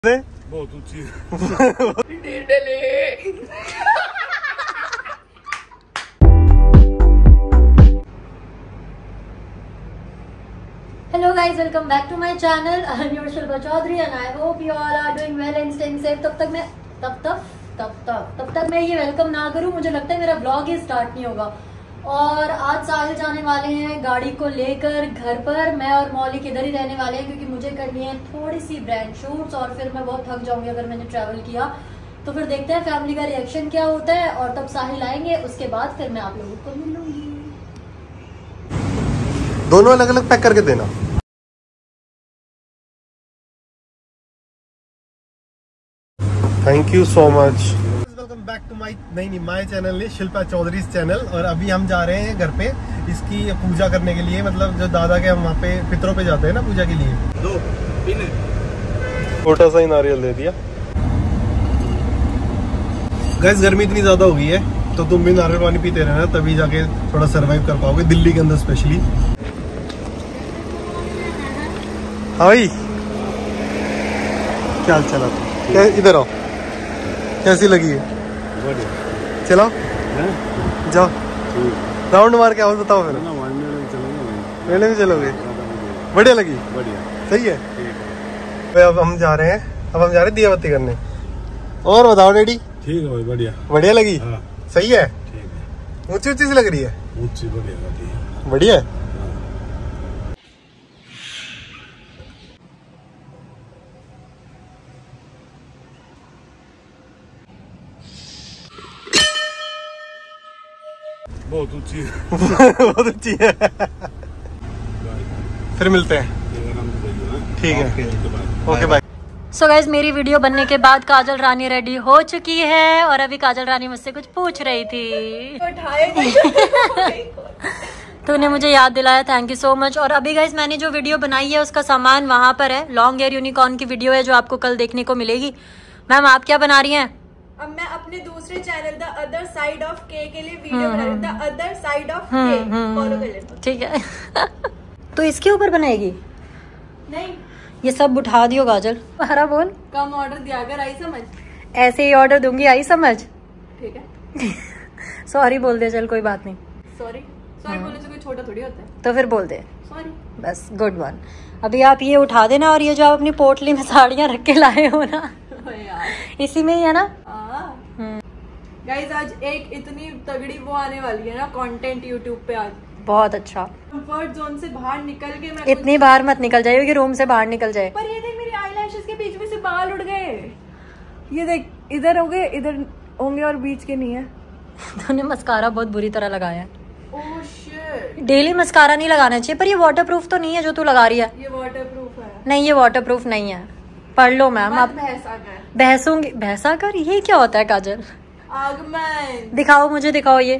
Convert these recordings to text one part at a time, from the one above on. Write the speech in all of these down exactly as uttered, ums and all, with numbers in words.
बहुत ऊंची Hello guys, welcome back to my channel. I am your Shilpa Chaudhary and I hope you all are doing well and staying safe. तब तक मैं तब तक तब तक तब तक मैं ये वेलकम ना करूं, मुझे लगता है मेरा ब्लॉग ही स्टार्ट नहीं होगा। और आज साहिल जाने वाले हैं गाड़ी को लेकर घर पर। मैं और मौलिक इधर ही रहने वाले हैं क्योंकि मुझे करनी है थोड़ी सी ब्रांड शूट्स और फिर मैं बहुत थक जाऊंगी अगर मैंने ट्रैवल किया। तो फिर देखते हैं फैमिली का रिएक्शन क्या होता है और तब साहिल आएंगे, उसके बाद फिर मैं आप लोगों को मिलूंगी। दोनों अलग अलग पैक करके देना। Thank you so much. Welcome back to my नहीं नहीं माई चैनल है शिल्पा चौधरी चैनल। और अभी हम जा रहे हैं घर पे इसकी पूजा करने के लिए, मतलब जो दादा के हम वहाँ पे पितरों पे जाते हैं ना पूजा के लिए। दो छोटा सा ही नारियल दे दिया। गैस गर्मी इतनी ज्यादा हो गई है तो तुम भी नारियल पानी पीते रहना, तभी जाके थोड़ा सरवाइव कर पाओगे दिल्ली के अंदर स्पेशली। हाँ भाई क्या हाल चाल है? इधर आओ, कैसी लगी है? बढ़िया। चलो जाओ राउंड मार के आओ, बताओ फिर। मेले में चलोगे? बढ़िया लगी? बढ़िया, सही है। भाई अब हम जा रहे हैं, अब हम जा रहे हैं दिया बत्ती करने। और बताओ डैडी? ठीक है भाई, बढ़िया। बढ़िया लगी? हाँ। सही है। ऊंची ऊंची सी लग रही है? ऊंची बढ़िया बढ़िया है। बहुत ऊंची बहुत ऊंची है। फिर मिलते हैं। ठीक है, ओके बाय। सो गाइज मेरी वीडियो बनने के बाद काजल रानी रेडी हो चुकी है और अभी काजल रानी मुझसे कुछ पूछ रही थी। तूने मुझे याद दिलाया, थैंक यू सो मच। और अभी गाइज मैंने जो वीडियो बनाई है उसका सामान वहाँ पर है। लॉन्ग हेयर यूनिकॉर्न की वीडियो है जो आपको कल देखने को मिलेगी। मैम आप क्या बना रही हैं? अब मैं अपने दूसरे channel the other side of K के लिए वीडियो बना रही हूँ। The other side of K, follow कर लेना। ठीक है। तो इसके ऊपर बनाएगी? नहीं, ये सब उठा दियो काजल। हरा बोल। कम ऑर्डर दिया कर, आई समझ? ऐसे ही ऑर्डर दूंगी, आई समझ? ठीक है। सॉरी बोल दे, चल कोई बात नहीं। सॉरी सॉरी बोलने से कोई छोटा थोड़ी होता है। तो फिर बोल दे सॉरी, बस गुड वन। अभी आप ये उठा देना और ये जो आप अपनी पोटली में साड़ियाँ रख के लाए हो ना इसी में ही है ना? गाइस आज एक इतनी तगड़ी वो आने वाली है ना कंटेंट यूट्यूब पे आज, बहुत अच्छा। कंफर्ट जोन से बाहर निकल के मैं इतनी बाहर मत निकल जाइए कि रूम से बाहर निकल जाए। पर ये देख मेरी आईलैशेस के बीच में से बाल उड़ गए। ये देख इधर हो गए, इधर होंगे और बीच के नहीं है। तूने मस्कारा बहुत बुरी तरह लगाया है। ओह शिट, डेली मस्कारा नहीं लगाना चाहिए। पर ये वाटरप्रूफ तो नहीं है जो तू लगा रही है? ये वाटरप्रूफ है। नहीं ये वाटरप्रूफ नहीं है। पढ़ लो मैम। आप बहसूंगी? बहसा कर ये क्या होता है काजल? आगमन दिखाओ मुझे, दिखाओ ये।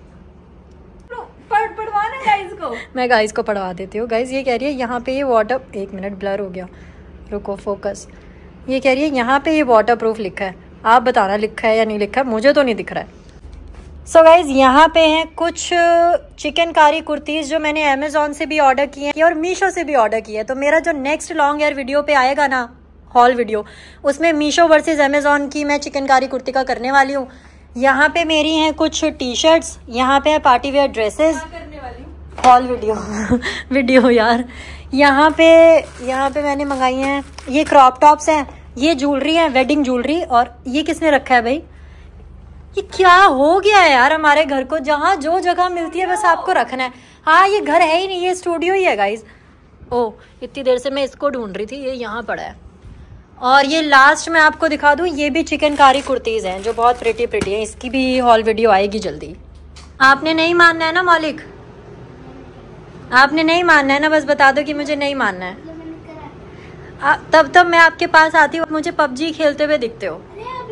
पढ़ पढ़वाना गाइस को। मैं गाइस को पढ़वा देती हूँ। गाइस ये कह रही है यहाँ पे ये वाटर, एक मिनट ब्लर हो गया, रुको फोकस। ये कह रही है यहाँ पे ये वाटरप्रूफ लिखा है। आप बताना लिखा है या नहीं लिखा है, मुझे तो नहीं दिख रहा है। सो so गाइज यहाँ पे हैं कुछ चिकन कारी कुर्तीज जो मैंने अमेजोन से भी ऑर्डर किए हैं और मीशो से भी ऑर्डर किए हैं। तो मेरा जो नेक्स्ट लॉन्ग हेयर वीडियो पे आएगा ना, हॉल वीडियो, उसमें मीशो वर्सेस अमेजोन की मैं चिकनकारी कुर्ती का करने वाली हूँ। यहाँ पे मेरी हैं कुछ टी शर्ट्स, यहाँ पे है पार्टी वेयर ड्रेसेस, करने वाली हूँ हॉल वीडियो वीडियो यार। यहाँ पे यहाँ पे मैंने मंगाई हैं ये क्रॉप टॉप्स हैं, ये ज्वेलरी है, वेडिंग ज्वेलरी। और ये किसने रखा है भाई? ये क्या हो गया है यार हमारे घर को? जहाँ जो जगह मिलती है बस आपको रखना है। हाँ ये घर है ही नहीं, ये स्टूडियो ही है गाइज। ओ इतनी देर से मैं इसको ढूंढ रही थी, ये यहाँ पड़ा है। और ये लास्ट में आपको दिखा दूँ, ये भी चिकनकारी कुर्तीज़ हैं जो बहुत प्रिटी प्रिटी हैं। इसकी भी हॉल वीडियो आएगी जल्दी। आपने नहीं मानना है ना मौलिक? आपने नहीं मानना है ना? बस बता दो कि मुझे नहीं मानना है। आ, तब तब मैं आपके पास आती हूँ, मुझे पबजी खेलते हुए दिखते हो।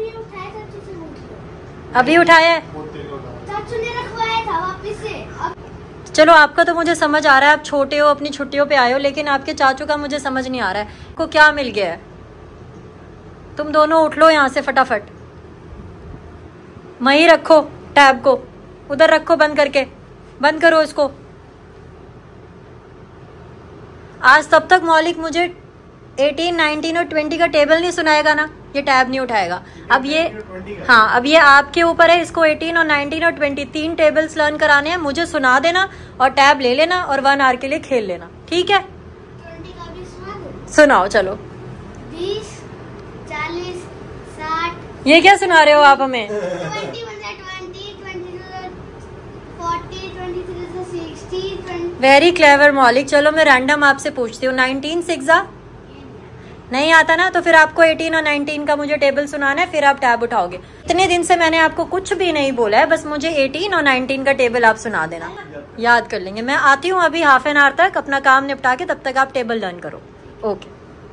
अभी उठाया है? चाचू ने रखवाया था वापस से। अब... चलो आपका तो मुझे समझ आ रहा है, आप छोटे हो, अपनी छुट्टियों पे आए हो, लेकिन आपके चाचू का मुझे समझ नहीं आ रहा है को क्या मिल गया है। तुम दोनों उठ लो यहाँ से फटाफट। वहीं रखो टैब को, उधर रखो बंद करके, बंद करो इसको। आज तब तक मौलिक मुझे एटीन, नाइनटीन और ट्वेंटी का टेबल नहीं सुनाएगा ना, ये टैब नहीं उठाएगा। अब ये हाँ, अब ये आपके ऊपर है, इसको एटीन और नाइनटीन और ट्वेंटी तीन टेबल्स लर्न कराने हैं, मुझे सुना देना और टैब ले लेना और वन आवर के लिए खेल लेना, ठीक है? सुनाओ चलो। बीस, चालीस, साठ। ये क्या सुना रहे हो आप हमें? वेरी क्लेवर मौलिक। चलो मैं रैंडम आपसे पूछती हूँ, नाइनटीन सिक्सा नहीं आता ना, तो फिर आपको एटीन और नाइनटीन का मुझे टेबल सुनाना है, फिर आप टैब उठाओगे। इतने दिन से मैंने आपको कुछ भी नहीं बोला है, बस मुझे एटीन और नाइनटीन का टेबल आप सुना देना, याद कर लेंगे। मैं आती हूँ अभी हाफ एन आवर तक, अपना काम निपटा के, तब तक आप टेबल लर्न करो। ओके।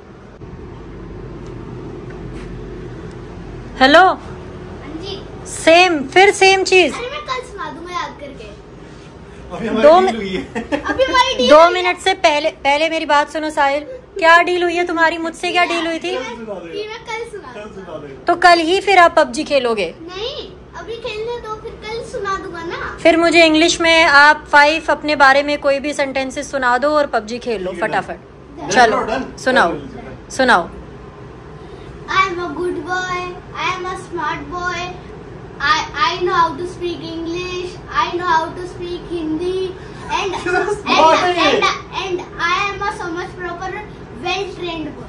हेलो। सेम, फिर सेम चीज। अरे मैं कल सुना दूंगा याद करके। अभी दो अभी हमारी डील दो मिनट से पहले पहले मेरी बात सुनो साहिल, क्या डील हुई है तुम्हारी मुझसे? क्या डील हुई थी? मैं कल सुना दूंगा। तो कल ही फिर आप पबजी खेलोगे? नहीं, अभी खेलने दो, फिर कल सुना दूंगा ना। फिर मुझे इंग्लिश में आप फाइव अपने बारे में कोई भी सेंटेंसेस सुना दो और पबजी खेल लो फटाफट। चलो सुनाओ सुनाओ। I am a good boy. I am a smart boy. I I know how to speak English. I know how to speak Hindi. And and, and and I am a so much proper, well trained boy.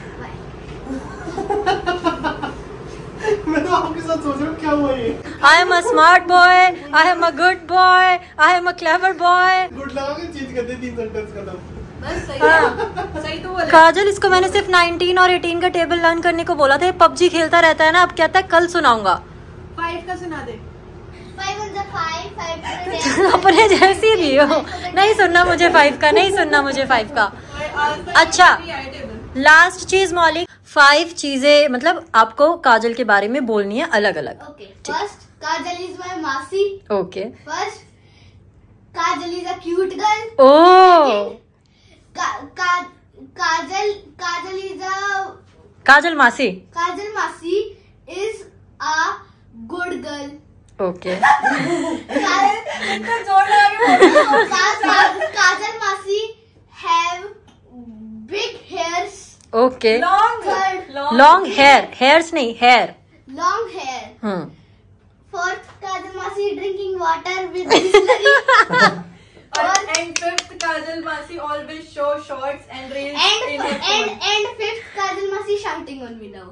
मैं तो आपके साथ सोच रहा हूँ क्या हुआ ये। I am a smart boy. I am a good boy. I am a clever boy. Good लगा के चीज करते तीन सेंटेंस खत्म। बस सही है, सही तो बोला। काजल, इसको मैंने सिर्फ नाइनटीन और एटीन का टेबल लर्न करने को बोला था, ये पबजी खेलता रहता है ना, अब कहता है कल सुनाऊंगा। फाइव का सुना दे। Five on the five, five on the ten. अपने जैसी भी हो। नहीं सुनना मुझे फाइव का, नहीं सुनना मुझे फाइव का। अच्छा, लास्ट चीज मौलिक, फाइव चीजें मतलब आपको काजल के बारे में बोलनी है अलग अलग। Okay. First, Kajal is my Masi. Okay. First, Kajal is a cute girl. Oh Ka, ka, Kajal Kajal is a Kajal Masi. Kajal Masi is a good girl. Okay. Kajal, जोर लगा के बोलो। Kajal, Kajal Masi have big hairs. Okay. Long Third, long hair, hairs नहीं hair. long hair. Hmm. Fourth, Kajal Masi drinking water with distillery. और and fifth Kajal Masi always show shorts and reels and in her and and fifth, Kajal Masi shouting on me now.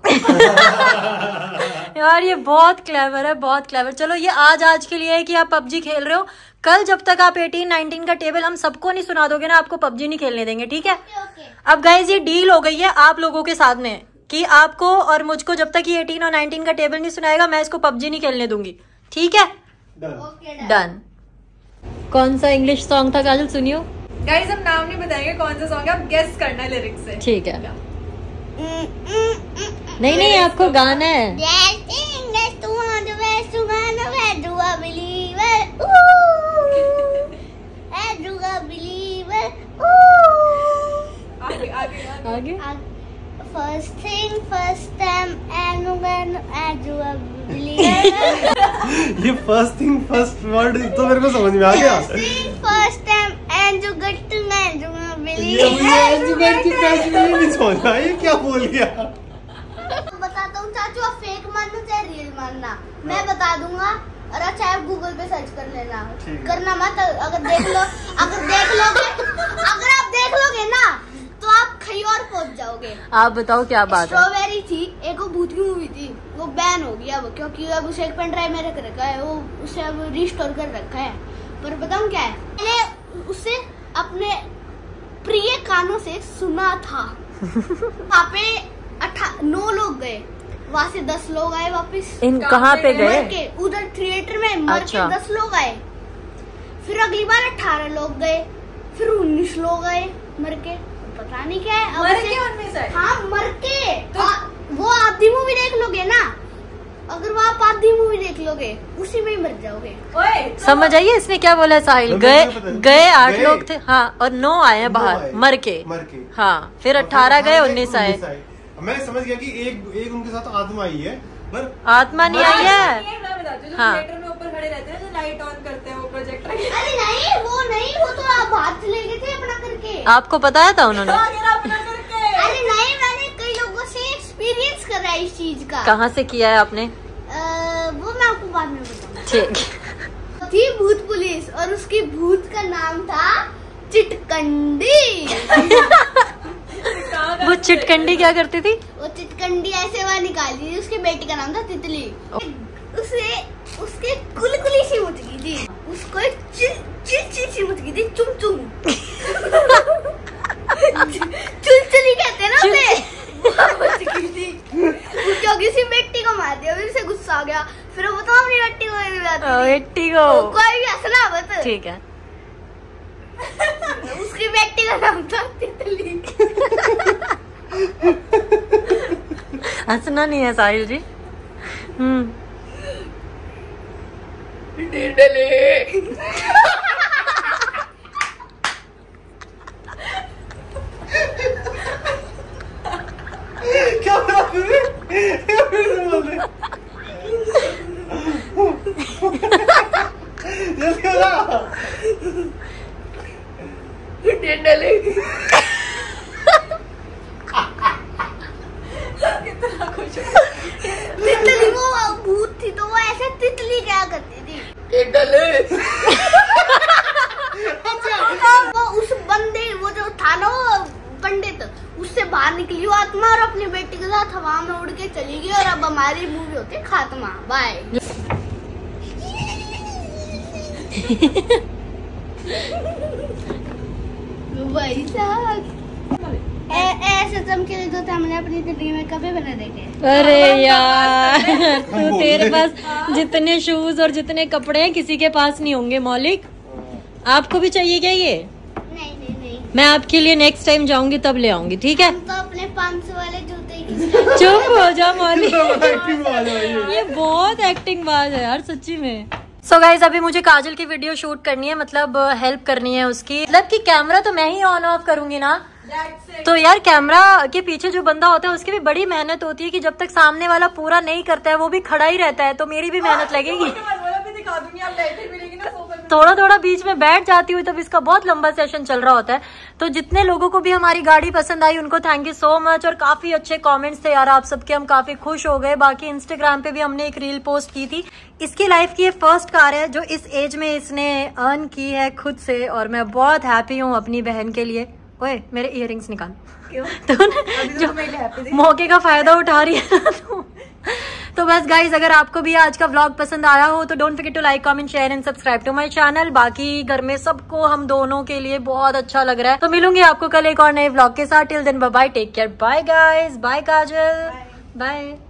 यार ये बहुत clever है, बहुत clever. चलो ये आज आज के लिए है कि आप पबजी खेल रहे हो, कल जब तक आप एटीन नाइनटीन का टेबल हम सबको नहीं सुना दोगे ना, आपको पबजी नहीं खेलने देंगे, ठीक है? Okay. अब गाइज ये डील हो गई है आप लोगों के साथ में कि आपको और मुझको जब तक ये एटीन और नाइनटीन का टेबल नहीं सुनाएगा, मैं इसको पबजी नहीं खेलने दूंगी, ठीक है? Okay, done. डन। कौन सा इंग्लिश सॉन्ग था काजल, सुनियो? गाइस हम नाम नहीं बताएंगे कौन सा सॉन्ग है, आप गेस करना है लिरिक्स से। ठीक है। नहीं नहीं आपको गाना है। Dancing is to want the best to man of it, do a believer. Ooh, I do a believer. Ooh. आगे आगे आगे First thing, first time, and when I do a believer. ये फर्स्ट थिंग फर्स्ट वर्ड तो मेरे को समझ में आ गया। First thing, first time, and you get to man, do a ये believer. मुझे एजुकेट की पैसे नहीं समझ आया, ये क्या बोल गया? बताता हूँ चाचू, आप फेक मानना चाहे रियल मानना, मैं बता दूंगा। और अच्छा आप गूगल पे सर्च कर लेना, करना मत। अगर देख लो अगर देख लोगे अगर आप देख लोगे ना तो आप कहीं और पहुंच जाओगे। आप बताओ क्या बात है? स्ट्रॉबेरी थी, एक वो भूत की मूवी थी, वो बैन हो गया अब, क्योंकि अब उसे एक पेन ड्राइव में रख रखा है, वो उसे अब रिस्टोर कर रखा है। पर बताऊं क्या है, मैंने उसे अपने प्रिय कानों से सुना था। वहाँ पे अठा नौ लोग गए, वहाँ से दस लोग आए वापस। इन कहाँ पे गए? मर के उधर थिएटर में मर अच्छा। के दस लोग आए। फिर अगली बार अठारह लोग गए, फिर उन्नीस लोग आए मर के, पता नहीं क्या है। अब मर से- के उनमें से? हाँ मर के। तो- आ, वो आधी मूवी देख लोगे ना, अगर वो आप आधी मूवी देख लोगे उसी में ही मर जाओगे। ओए तो समझ आइए इसने क्या बोला है साहिल? तो गए मुझे पता है। गए आठ गए। लोग थे हाँ, और नौ आए हैं नौ बाहर आए। मर के। मर के। हाँ, फिर अठारह गए, उन्नीस आए। मैं समझ गया कि एक एक उनके साथ आत्मा आई है, पर आत्मा नहीं आई है। ये मैं बताती हूँ, जो हाँ। थिएटर में ऊपर खड़े रहते हैं, जो लाइट ऑन करते हैं वो प्रोजेक्टर। अरे नहीं वो नहीं, वो तो आप हाथ से ले गए थे अपना करके। आपको बताया था उन्होंने? अपना करके अरे नहीं, मैंने कई लोगों से एक्सपीरियंस करा है इस चीज का। कहाँ से किया है आपने? आ, वो मैं आपको बाद में बताऊंगा। ठीक। थी भूत पुलिस और उसकी भूत का नाम था चिटकंडी। वो चिटकंडी क्या करती थी? वो चिटकंडी ऐसे वहाँ निकाली थी, उसके बेटे का नाम था तितली। उसे उसके कुलकुली सी मुझ गई थी, उसको एक चिल चिल चिल सी मुझ गई थी, चुम चुम। चुलचुली कहते हैं ना उसे। वो किसी बेटी को मार दिया, फिर से गुस्सा आ गया, फिर वो तो अपनी बेटी को बेटी को कोई भी हंसना मत। ठीक है। उसकी बेटी का नाम था तितली। हंसना नहीं है साहिल जी। हम्म। क्या बोला फिर? फिर से बोल दे। जल्दी बोला। तितली वो भूत थी तो वो ऐसे तितली क्या करती थी। वो उस बंदे वो जो था ना वो पंडित, उससे बाहर निकली वो आत्मा और अपनी बेटी के साथ हवा में उड़ के चली गई। और अब हमारी मूवी होती है खात्मा। बाय। भाई साहब ऐसे चमके तो हमने अपनी जिंदगी में कभी बना देखे। अरे यार तो तेरे पास जितने शूज और जितने कपड़े हैं किसी के पास नहीं होंगे मौलिक। आपको भी चाहिए क्या ये? नहीं नहीं नहीं, मैं आपके लिए नेक्स्ट टाइम जाऊंगी तब ले आऊंगी, ठीक है? हम तो अपने पाँच सौ वाले जूते चुप हो जा मौलिक। ये बहुत एक्टिंग बाज है यार सच्ची में। सो so गाइज अभी मुझे काजल की वीडियो शूट करनी है, मतलब हेल्प करनी है उसकी। मतलब कि कैमरा तो मैं ही ऑन ऑफ करूंगी ना, तो यार कैमरा के पीछे जो बंदा होता है उसकी भी बड़ी मेहनत होती है कि जब तक सामने वाला पूरा नहीं करता है वो भी खड़ा ही रहता है, तो मेरी भी मेहनत लगेगी। थोड़ा थोड़ा बीच में बैठ जाती हूँ तब इसका बहुत लंबा सेशन चल रहा होता है। तो जितने लोगों को भी हमारी गाड़ी पसंद आई उनको थैंक यू सो मच, और काफी अच्छे कमेंट्स थे यार आप सबके, हम काफी खुश हो गए। बाकी इंस्टाग्राम पे भी हमने एक रील पोस्ट की थी। इसकी लाइफ की ये फर्स्ट कार है जो इस एज में इसने अर्न की है खुद से, और मैं बहुत हैप्पी हूँ अपनी बहन के लिए। ओए मेरे इयररिंग्स निकाल। क्यों? तो जो मौके का फायदा उठा रही है तो, तो बस गाइज अगर आपको भी आज का व्लॉग पसंद आया हो तो don't forget to like comment share and subscribe to my channel. बाकी घर में सबको हम दोनों के लिए बहुत अच्छा लग रहा है। तो मिलूंगी आपको कल एक और नए व्लॉग के साथ। Till then bye bye, take care, bye guys, bye Kajal, bye.